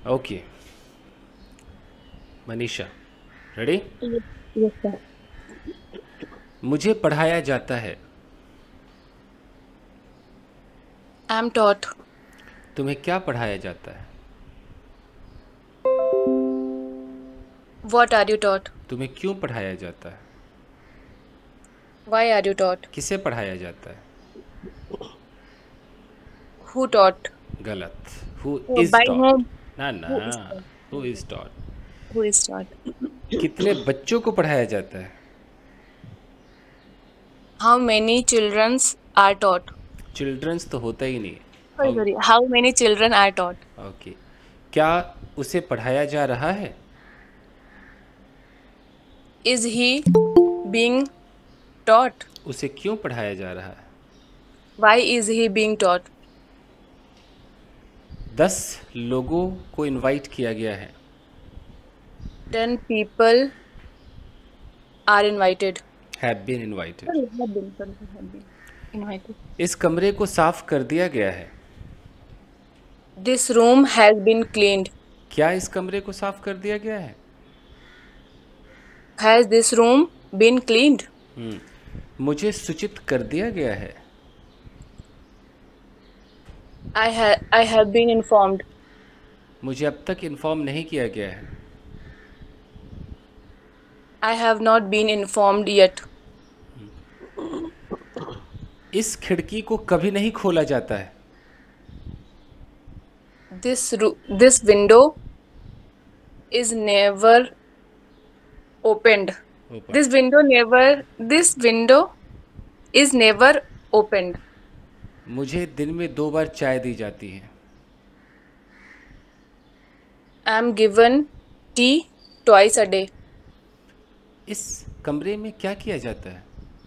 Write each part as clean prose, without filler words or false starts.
Okay Manisha, ready? Yes, yes, sir. मुझे पढ़ाया जाता है। I'm taught. तुम्हें क्या पढ़ाया जाता है? What are you taught? तुम्हें क्यों पढ़ाया जाता है? Why are you taught? किसे पढ़ाया जाता है? Who taught? गलत। Who is By taught? whom? ना ना। Who is taught? Who Okay. Is taught? Who is taught? कितने बच्चों को पढ़ाया जाता है? How many children are taught? Childrens तो होता ही नहीं। Sorry, how? sorry. How many children are taught? Okay. क्या उसे पढ़ाया जा रहा है? Is he being taught? उसे क्यों पढ़ाया जा रहा है? Why is he being taught? 10 लोगों को इनवाइट किया गया है। 10 people are invited. Have been invited. Sorry, have been. Sorry, have been invited. इस कमरे को साफ कर दिया गया है। This room has been cleaned. क्या इस कमरे को साफ कर दिया गया है? Has this room been cleaned? मुझे सूचित कर दिया गया है। I have been informed. मुझे अब तक इन्फॉर्म नहीं किया गया है। I have not been informed yet. इस खिड़की को कभी नहीं खोला जाता है। This window is never opened. Open. This window is never opened. मुझे दिन में 2 बार चाय दी जाती है। I am given tea twice a day. इस कमरे में क्या किया जाता है?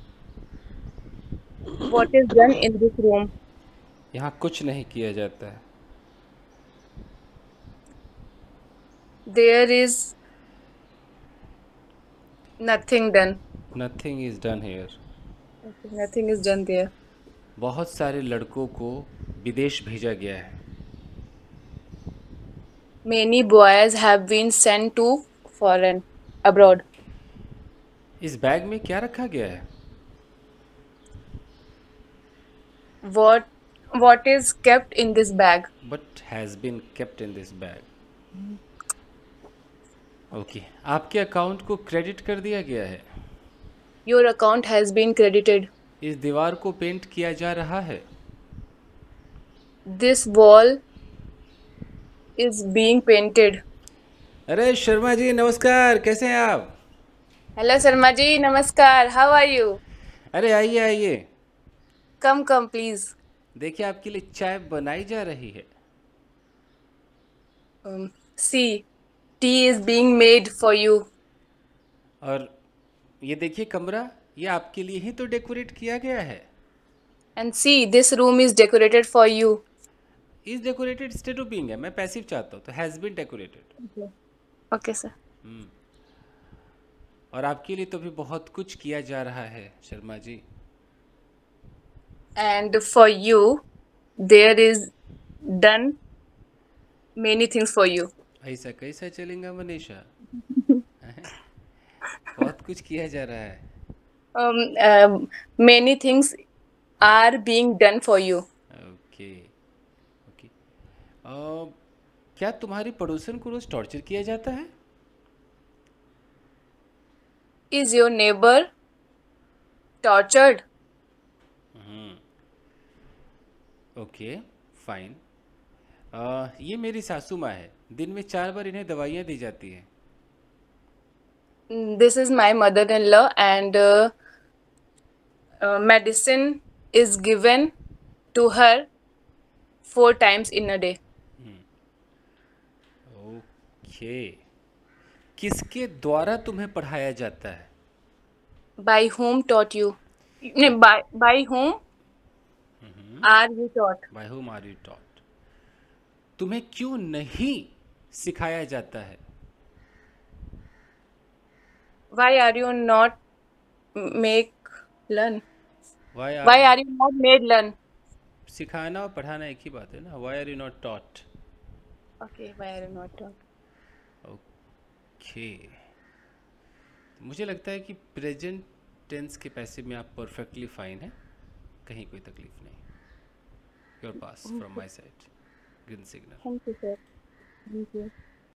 What is done in this room? यहाँ कुछ नहीं किया जाता है। There is nothing done. Nothing is done here. Nothing is done there. बहुत सारे लड़कों को विदेश भेजा गया है। Many boys have been sent to foreign abroad. इस बैग में क्या रखा गया है? What is kept in this bag? But has been kept in this bag. Okay. आपके अकाउंट को क्रेडिट कर दिया गया है। Your account has been credited. इस दीवार को पेंट किया जा रहा है। This wall is being painted. अरे शर्मा जी नमस्कार, कैसे हैं आप? Hello Sharma ji, namaskar. How are you? अरे आइए आइए, Come, please. देखिए आपके लिए चाय बनाई जा रही है। See, tea is being made for you. और ये देखिए कमरा, ये आपके लिए ही तो डेकोरेट किया गया है। And see, this room is decorated for you. Is decorated state of being है, मैं पैसिव चाहता हूँ, तो has been decorated. Okay. Okay, sir. और आपके लिए तो भी बहुत कुछ किया जा रहा है Sharma ji. And for you, there is done many things for you. ऐसा कैसा चलेगा मनीषा? बहुत कुछ किया जा रहा है। Many things are being done for you. Okay okay. क्या तुम्हारी पड़ोसन को रोज टॉर्चर किया जाता है? Is your neighbor tortured? Okay fine. ये मेरी सासू माँ है, दिन में 4 बार इन्हें दवाइयाँ दी जाती हैं। This is my mother-in-law, and medicine is given to her 4 times in a day. Okay. किसके द्वारा तुम्हें पढ़ाया जाता है? By whom taught you? No, by whom are you taught? By whom are you taught? तुम्हें क्यों नहीं सिखाया जाता है? Why are you not make learn? Why Why are? are you not made learn? सिखाना और पढ़ाना एक ही बात है ना। Why are you not taught? Okay, why I do not talk? Okay, मुझे लगता है कि प्रेजेंट टेंस के पैसे में आप परफेक्टली फाइन है, कहीं कोई तकलीफ नहीं। Your pass from Okay, my side, green signal. thank you, sir. Thank you.